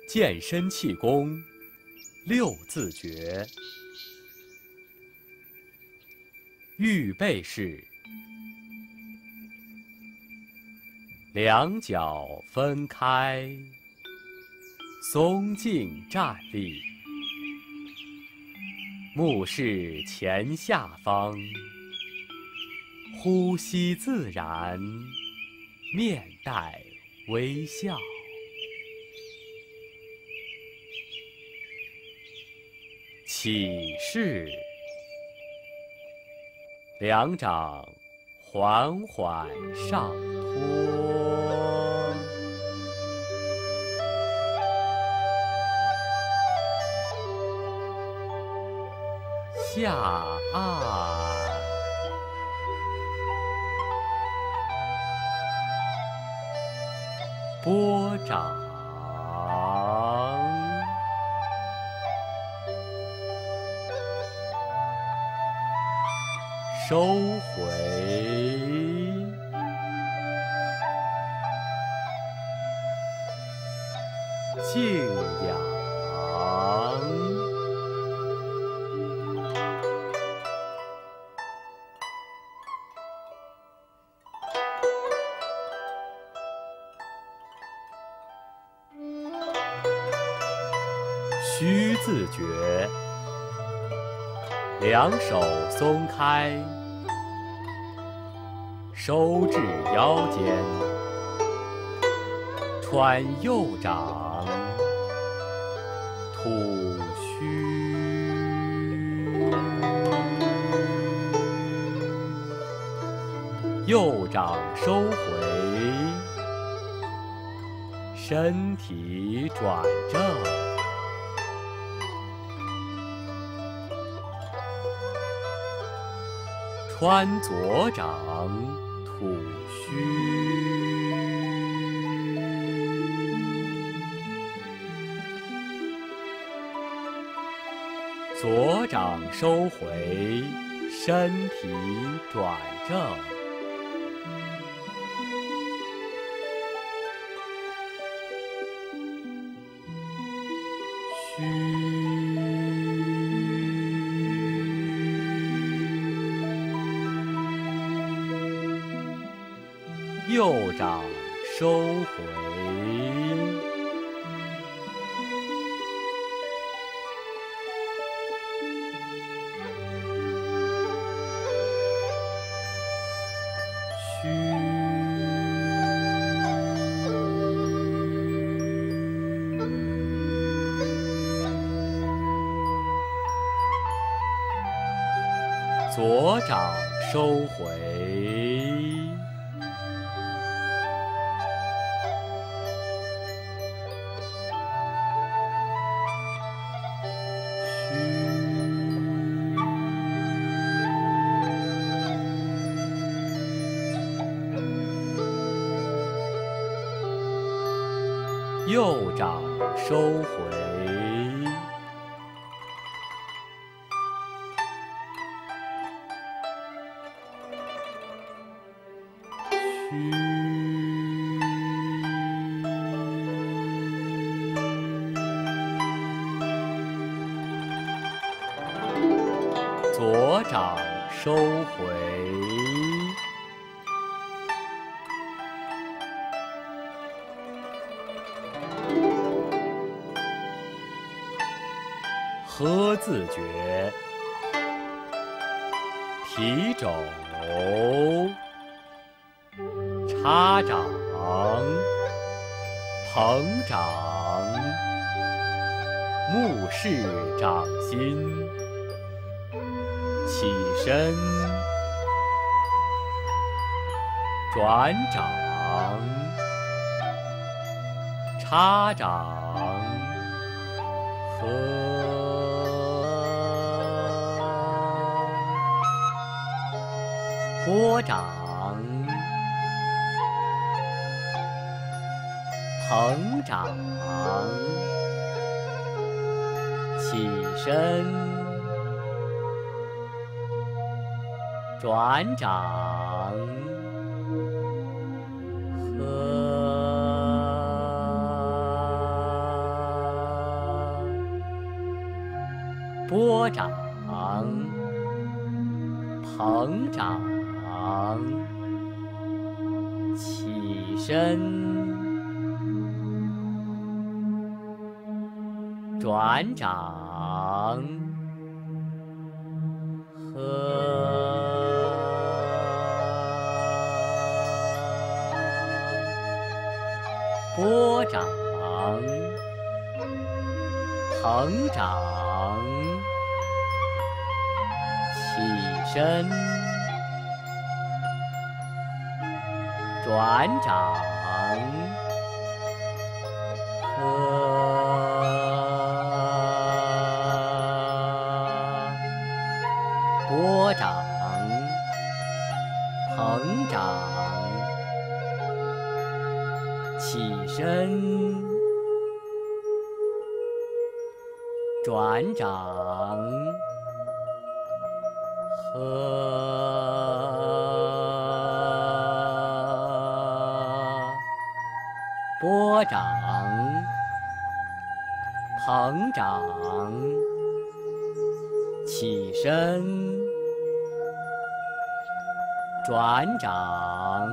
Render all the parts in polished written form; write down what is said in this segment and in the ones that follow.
健身气功六字诀。预备式，两脚分开，松劲站立，目视前下方，呼吸自然，面带微笑。起势，两掌缓缓上托，下按，拨掌，收回，静养。虚字诀，两手松开，收至腰间，穿右掌，吐虚，右掌收回，身体转正。穿左掌，吐虚，左掌收回，身体转正。虚。右掌收回，虚，左掌收回，右掌收回，虚，左掌收回。合字诀，提肘，插掌，捧掌，目视掌心，起身，转掌，插掌，合。拨掌，捧掌，起身，转掌，合。 波长，膨胀，起身，转掌，波长，膨胀，起身，转掌，波长，膨胀，起身，转掌，波长，膨胀，起身，转掌，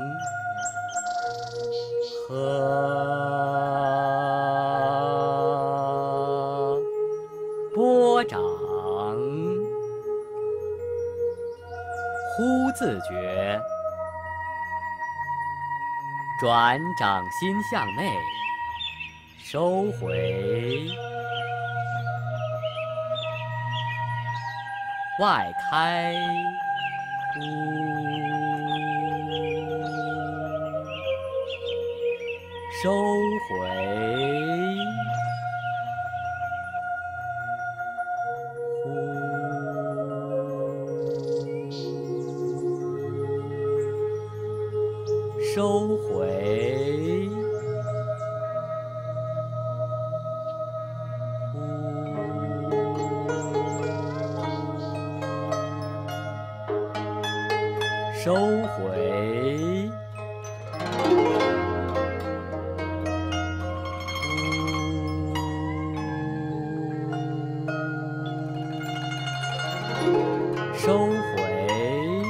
波长，呼自觉，转掌心向内，收回，外开，呼，收回，收回，收回，收回，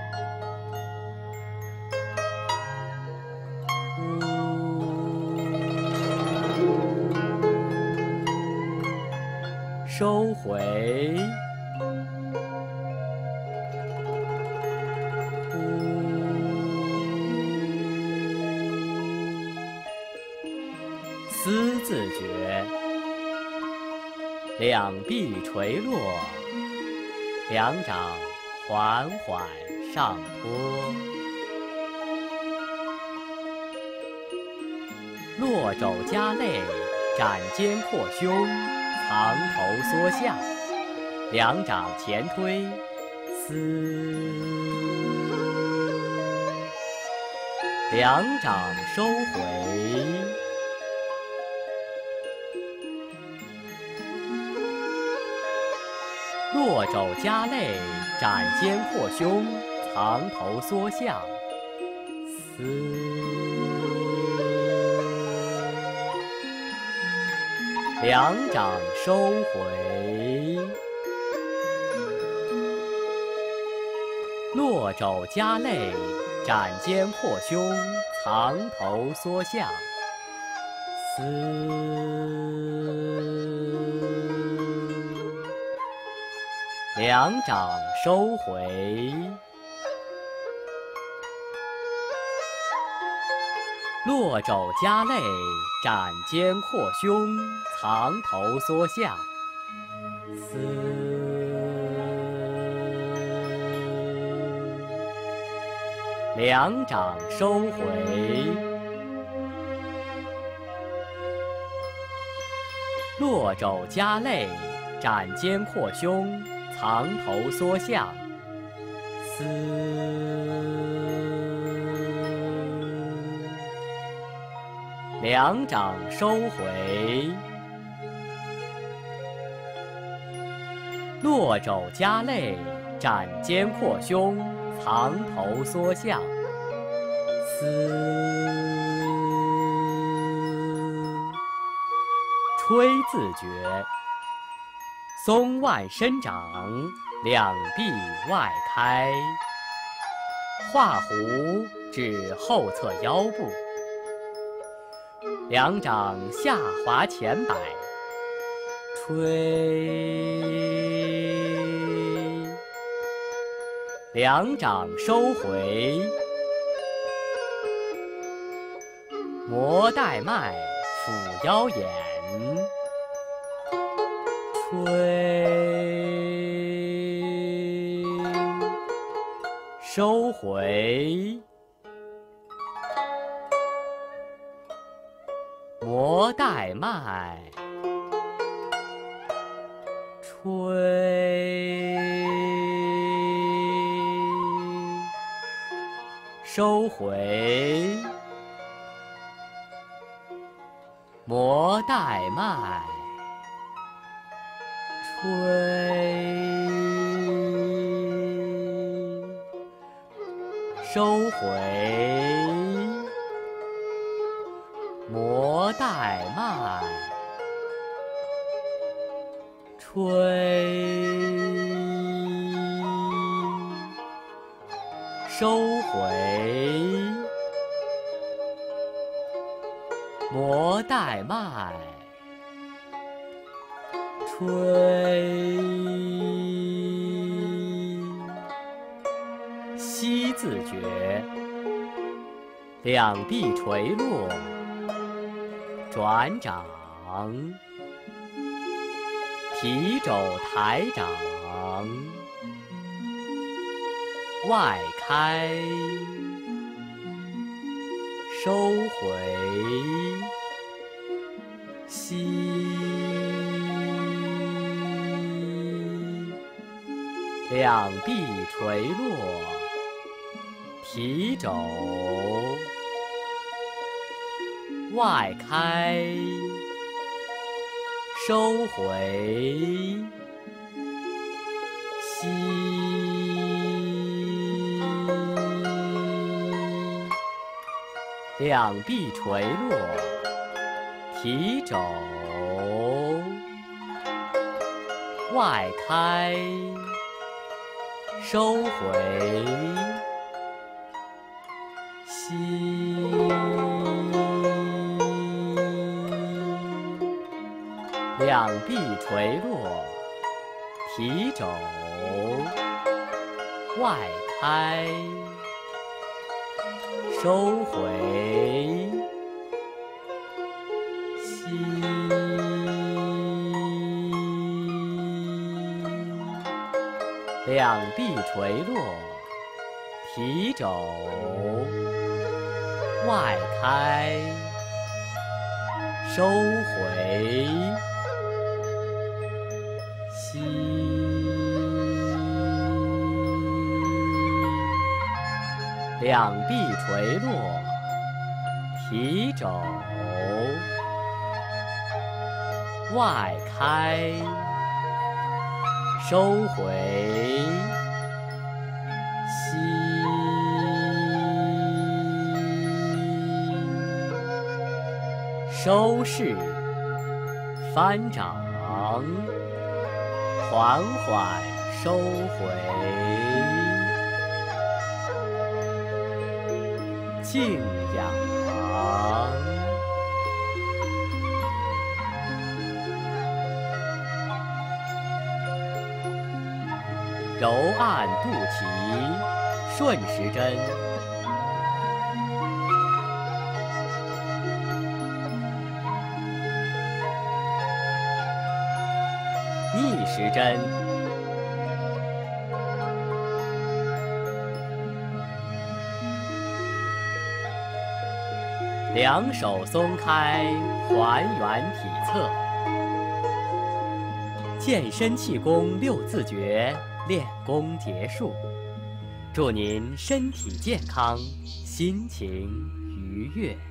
收回，思自觉，两臂垂落，两掌缓缓上托，落肘夹肋，展肩阔胸，藏头缩下，两掌前推，思，两掌收回，落肘夹肋，展肩阔胸，藏头缩下，思，两掌收回，落肘夹肋，展肩阔胸，藏头缩下，思，两掌收回，落肘夹肋，展肩阔胸，藏头缩下，思，两掌收回，落肘夹肋，展肩阔胸，藏头缩下，思，两掌收回，落肘夹肋，展肩阔胸，藏头缩下，思，吹自觉， 松腕伸长，两臂外开，画弧至后侧腰部，两掌下滑前摆，吹，两掌收回，摩带脉，抚腰眼，吹，收回，摩带脉，吹，收回，摩带脉，吹，收回，摩带脉，吹，收回，摩带脉，吹，西字诀，两臂垂落，转掌，提肘抬掌，外开，收回，吸，两臂垂落，提肘，外开，收回，吸，两臂垂落，提肘，外开，收回，吸，两臂垂落，提肘，外开，收回，吸，两臂垂落，提肘，外开，收回，吸，两臂垂落，提肘，外开，收回，吸，收势，翻掌，缓缓收回，静养，揉按肚脐，顺时针，逆时针，两手松开，还原体侧。健身气功六字诀，练功结束。祝您身体健康，心情愉悦。